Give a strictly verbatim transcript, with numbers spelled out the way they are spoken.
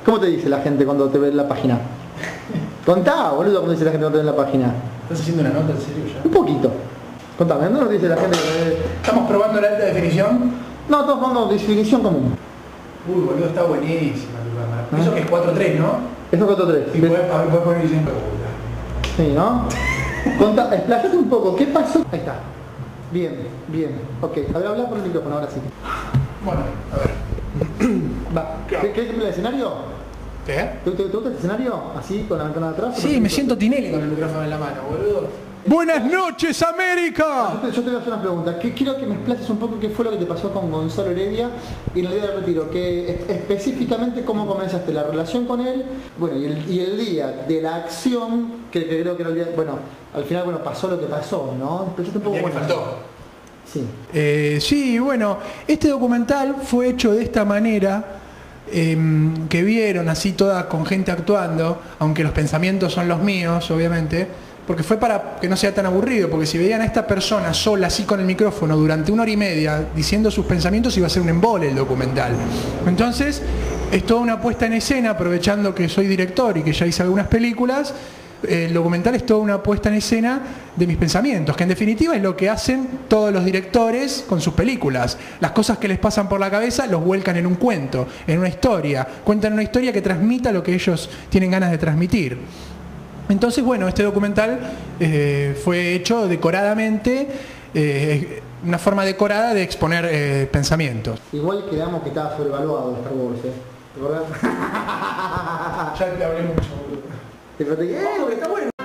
¿Cómo te dice la gente cuando te ve en la página? Contá, boludo, ¿cómo dice la gente cuando te ve en la página? ¿Estás haciendo una nota en serio ya? Un poquito. Contame, ¿no nos dice la gente que... ¿Estamos probando la alta definición? No, estamos jugando definición común. Uy, boludo, está buenísima tu cámara. Eso que es cuatro tres, ¿no? Eso cuatro tres. Y podés, a ver, podés poner diciendo... Sí, ¿no? Contá, explayate un poco, ¿qué pasó? Ahí está. Bien, bien. Ok, a ver, habla por el micrófono, ahora sí. Bueno, a ver. Va. ¿Qué, ¿Qué es el escenario? ¿Qué? ¿Te, te, te gusta el escenario? ¿Así, con la ventana de atrás? Sí, me siento Tinelli con el micrófono en la mano, boludo. ¡Buenas noches, América! Yo te, yo te voy a hacer una pregunta. ¿Qué, quiero que me explaces un poco qué fue lo que te pasó con Gonzalo Heredia y en el día del retiro. Que es, específicamente cómo comenzaste la relación con él, bueno, y el, y el día de la acción, que, que creo que era el día, bueno, al final, bueno, pasó lo que pasó, ¿no? Explícate un poco. ¿Qué me faltó? Sí. Eh, sí, bueno, este documental fue hecho de esta manera, eh, que vieron así toda con gente actuando, aunque los pensamientos son los míos, obviamente, porque fue para que no sea tan aburrido, porque si veían a esta persona sola así con el micrófono durante una hora y media diciendo sus pensamientos, iba a ser un embole el documental. Entonces, es toda una puesta en escena, aprovechando que soy director y que ya hice algunas películas. El documental es toda una puesta en escena de mis pensamientos, que en definitiva es lo que hacen todos los directores con sus películas. Las cosas que les pasan por la cabeza los vuelcan en un cuento, en una historia. Cuentan una historia que transmita lo que ellos tienen ganas de transmitir. Entonces, bueno, este documental eh, fue hecho decoradamente, eh, una forma decorada de exponer eh, pensamientos. Igual quedamos que estaba sobrevaluado Star Wars, ¿eh? ¿Te acordás? Ya te hablé mucho, boludo. Te platiqué, No, porque está bueno.